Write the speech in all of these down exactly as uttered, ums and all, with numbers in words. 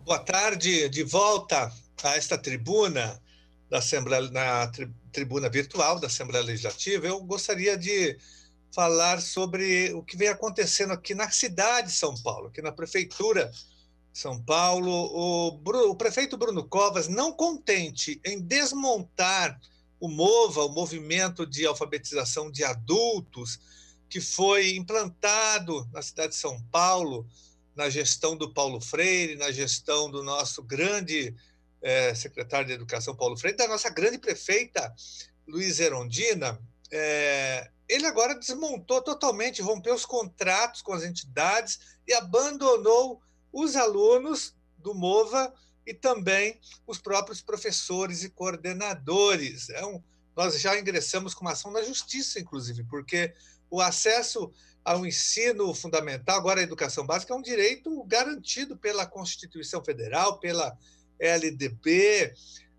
Boa tarde, de volta a esta tribuna da Assembleia, na tri, tribuna virtual da Assembleia Legislativa. Eu gostaria de falar sobre o que vem acontecendo aqui na cidade de São Paulo, aqui na Prefeitura de São Paulo. O, Bru, o prefeito Bruno Covas, não contente em desmontar o MOVA, o Movimento de Alfabetização de Adultos, que foi implantado na cidade de São Paulo, na gestão do Paulo Freire, na gestão do nosso grande é, secretário de Educação, Paulo Freire, da nossa grande prefeita, Luísa Erundina. É, ele agora desmontou totalmente, rompeu os contratos com as entidades e abandonou os alunos do MOVA e também os próprios professores e coordenadores. É um, nós já ingressamos com uma ação na justiça, inclusive, porque o acesso ao ensino fundamental, agora a educação básica, é um direito garantido pela Constituição Federal, pela L D B,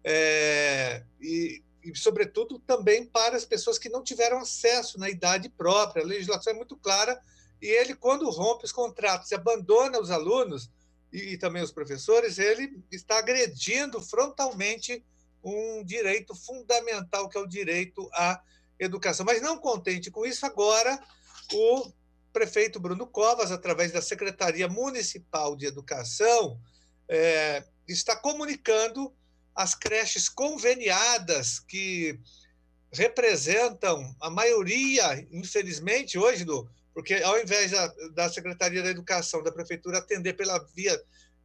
é, e, e, sobretudo, também para as pessoas que não tiveram acesso na idade própria. A legislação é muito clara, e ele, quando rompe os contratos e abandona os alunos e, e também os professores, ele está agredindo frontalmente um direito fundamental, que é o direito à educação. Mas não contente com isso, agora o prefeito Bruno Covas, através da Secretaria Municipal de Educação, é, está comunicando as creches conveniadas, que representam a maioria, infelizmente, hoje, do, porque ao invés da, da Secretaria da Educação, da Prefeitura, atender pela via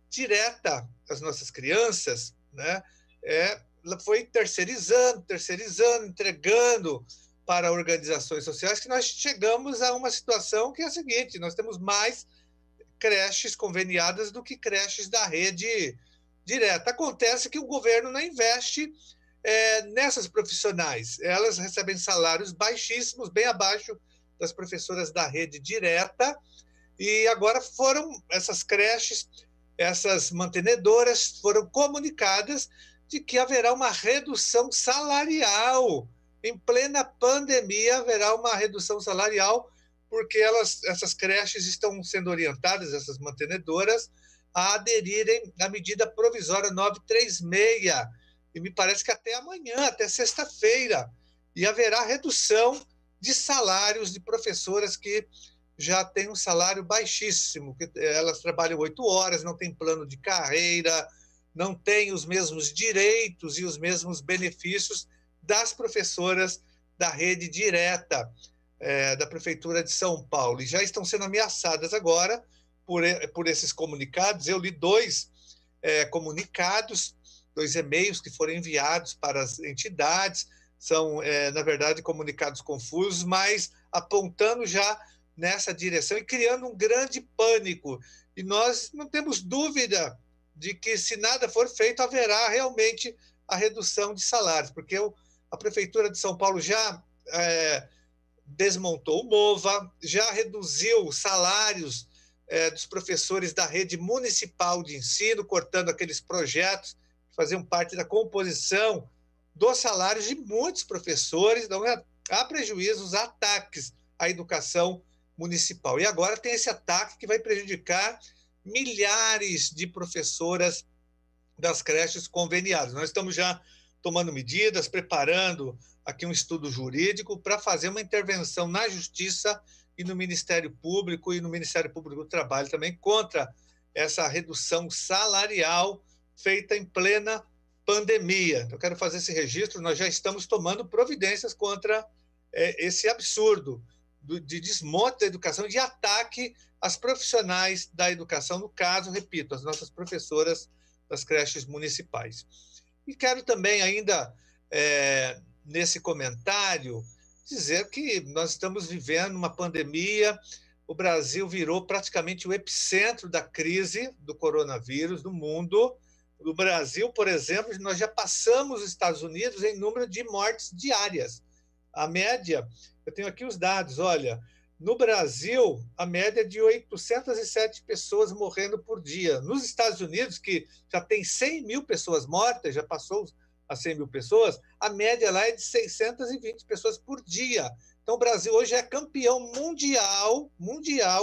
direta as nossas crianças, né, é, foi terceirizando, terceirizando, entregando para organizações sociais, que nós chegamos a uma situação que é a seguinte: nós temos mais creches conveniadas do que creches da rede direta. Acontece que o governo não investe é, nessas profissionais. Elas recebem salários baixíssimos, bem abaixo das professoras da rede direta, e agora foram essas creches, essas mantenedoras foram comunicadas de que haverá uma redução salarial. Em plena pandemia, haverá uma redução salarial, porque elas, essas creches estão sendo orientadas, essas mantenedoras, a aderirem à medida provisória novecentos e trinta e seis, e me parece que até amanhã, até sexta-feira, e haverá redução de salários de professoras que já têm um salário baixíssimo, que elas trabalham oito horas, não têm plano de carreira, não têm os mesmos direitos e os mesmos benefícios das professoras da rede direta é, da Prefeitura de São Paulo, e já estão sendo ameaçadas agora por, por esses comunicados. Eu li dois é, comunicados, dois e-mails que foram enviados para as entidades, são, é, na verdade, comunicados confusos, mas apontando já nessa direção e criando um grande pânico, e nós não temos dúvida de que, se nada for feito, haverá realmente a redução de salários, porque o A Prefeitura de São Paulo já é, desmontou o MOVA, já reduziu os salários é, dos professores da rede municipal de ensino, cortando aqueles projetos que faziam parte da composição dos salários de muitos professores. Então, há prejuízos, há ataques à educação municipal. E agora tem esse ataque que vai prejudicar milhares de professoras das creches conveniadas. Nós estamos já tomando medidas, preparando aqui um estudo jurídico para fazer uma intervenção na Justiça e no Ministério Público e no Ministério Público do Trabalho também contra essa redução salarial feita em plena pandemia. Eu quero fazer esse registro, nós já estamos tomando providências contra é, esse absurdo do, de desmonte da educação, de ataque às profissionais da educação, no caso, repito, as nossas professoras das creches municipais. E quero também ainda, é, nesse comentário, dizer que nós estamos vivendo uma pandemia, o Brasil virou praticamente o epicentro da crise do coronavírus no mundo. No Brasil, por exemplo, nós já passamos os Estados Unidos em número de mortes diárias. A média, eu tenho aqui os dados, olha, no Brasil, a média é de oitocentas e sete pessoas morrendo por dia. Nos Estados Unidos, que já tem cem mil pessoas mortas, já passou a cem mil pessoas, a média lá é de seiscentas e vinte pessoas por dia. Então, o Brasil hoje é campeão mundial, mundial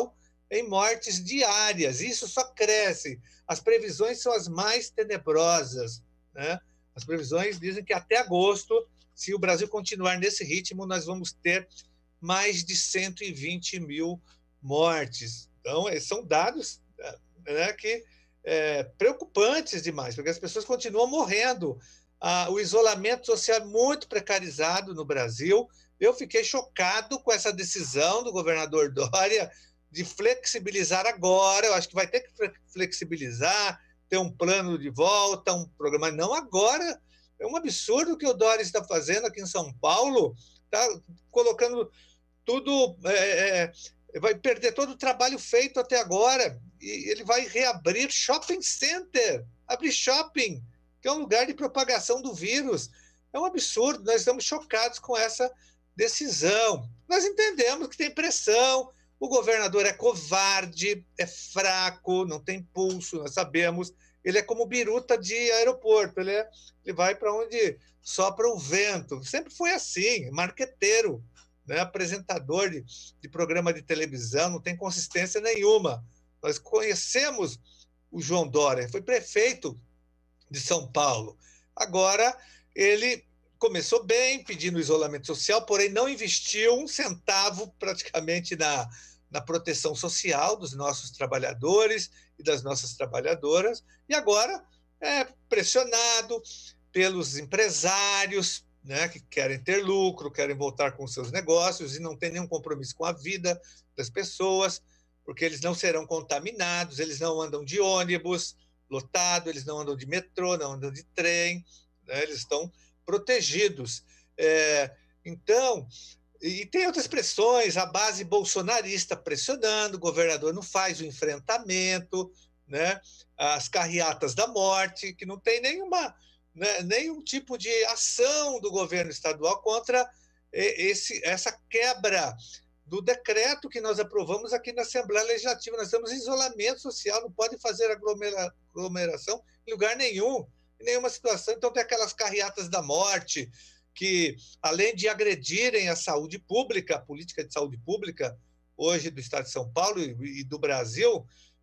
em mortes diárias. Isso só cresce. As previsões são as mais tenebrosas, né? As previsões dizem que até agosto, se o Brasil continuar nesse ritmo, nós vamos ter mais de cento e vinte mil mortes. Então, são dados, né, que é, preocupantes demais, porque as pessoas continuam morrendo. Ah, o isolamento social é muito precarizado no Brasil. Eu fiquei chocado com essa decisão do governador Dória de flexibilizar agora. Eu acho que vai ter que flexibilizar, ter um plano de volta, um programa. Não agora. É um absurdo o que o Dória está fazendo aqui em São Paulo. Está colocando tudo... É, é, vai perder todo o trabalho feito até agora. E ele vai reabrir shopping center, abrir shopping, que é um lugar de propagação do vírus. É um absurdo. Nós estamos chocados com essa decisão. Nós entendemos que tem pressão, o governador é covarde, é fraco, não tem pulso, nós sabemos. Ele é como biruta de aeroporto, ele, é, ele vai para onde sopra o vento. Sempre foi assim, marqueteiro, né? Apresentador de, de programa de televisão, não tem consistência nenhuma. Nós conhecemos o João Dória, foi prefeito de São Paulo. Agora, ele começou bem, pedindo isolamento social, porém não investiu um centavo praticamente na, na proteção social dos nossos trabalhadores e das nossas trabalhadoras, e agora é pressionado pelos empresários, né, que querem ter lucro, querem voltar com seus negócios e não tem nenhum compromisso com a vida das pessoas, porque eles não serão contaminados, eles não andam de ônibus lotado, eles não andam de metrô, não andam de trem, né, eles estão protegidos. É, então, e tem outras pressões, a base bolsonarista pressionando, o governador não faz o enfrentamento, né, as carreatas da morte, que não tem nenhuma, né, nenhum tipo de ação do governo estadual contra esse, essa quebra do decreto que nós aprovamos aqui na Assembleia Legislativa. Nós temos isolamento social, não pode fazer aglomera, aglomeração em lugar nenhum, em nenhuma situação. Então tem aquelas carreatas da morte que, além de agredirem a saúde pública, a política de saúde pública hoje do Estado de São Paulo e, e do Brasil,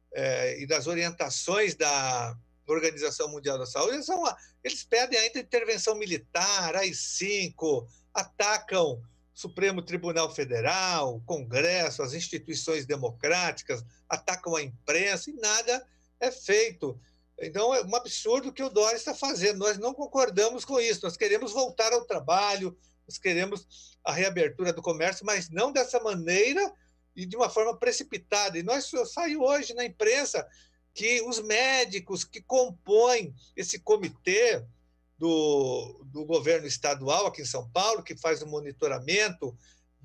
é, e das orientações da Organização Mundial da Saúde, eles, são, eles pedem ainda intervenção militar, A I cinco, atacam Supremo Tribunal Federal, Congresso, as instituições democráticas, atacam a imprensa e nada é feito. Então, é um absurdo o que o Dória está fazendo. Nós não concordamos com isso. Nós queremos voltar ao trabalho, nós queremos a reabertura do comércio, mas não dessa maneira e de uma forma precipitada. E nós saiu hoje na imprensa que os médicos que compõem esse comitê do, do governo estadual aqui em São Paulo, que faz o monitoramento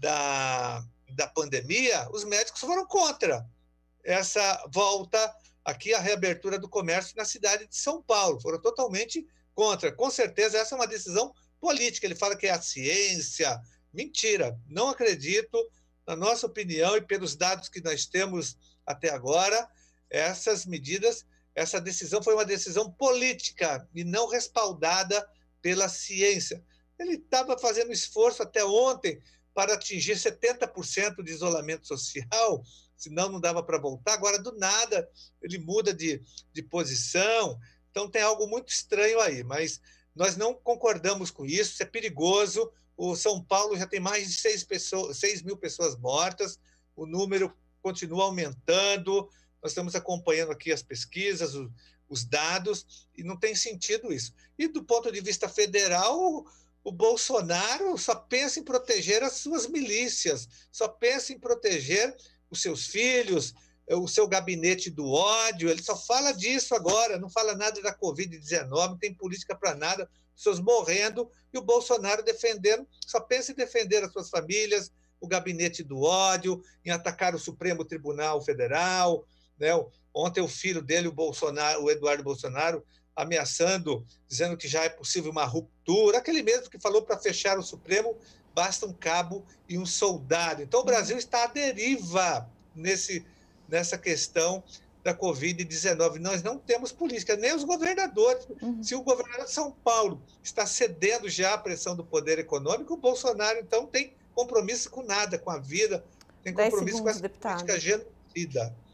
da, da pandemia, os médicos foram contra essa volta aqui, a reabertura do comércio na cidade de São Paulo. Foram totalmente contra. Com certeza, essa é uma decisão política. Ele fala que é a ciência. Mentira. Não acredito. Na nossa opinião e pelos dados que nós temos até agora, essas medidas, essa decisão foi uma decisão política e não respaldada pela ciência. Ele estava fazendo esforço até ontem para atingir setenta por cento de isolamento social, senão não dava para voltar. Agora, do nada, ele muda de, de posição. Então, tem algo muito estranho aí, mas nós não concordamos com isso, isso é perigoso. O São Paulo já tem mais de seis, pessoas, seis mil pessoas mortas, o número continua aumentando, nós estamos acompanhando aqui as pesquisas, os, os dados, e não tem sentido isso. E do ponto de vista federal, o, o Bolsonaro só pensa em proteger as suas milícias, só pensa em proteger os seus filhos, o seu gabinete do ódio, ele só fala disso agora, não fala nada da covid dezenove, não tem política para nada, pessoas morrendo, e o Bolsonaro defendendo, só pensa em defender as suas famílias, o gabinete do ódio, em atacar o Supremo Tribunal Federal, né? Ontem o filho dele, o, Bolsonaro, o Eduardo Bolsonaro, ameaçando, dizendo que já é possível uma ruptura, aquele mesmo que falou para fechar o Supremo, basta um cabo e um soldado. Então o Brasil está à deriva nesse, nessa questão da covid dezenove. Nós não temos política, nem os governadores. Uhum. Se o governador de São Paulo está cedendo já à pressão do poder econômico, o Bolsonaro, então, tem compromisso com nada, com a vida, tem compromisso com essa deputado. política torcida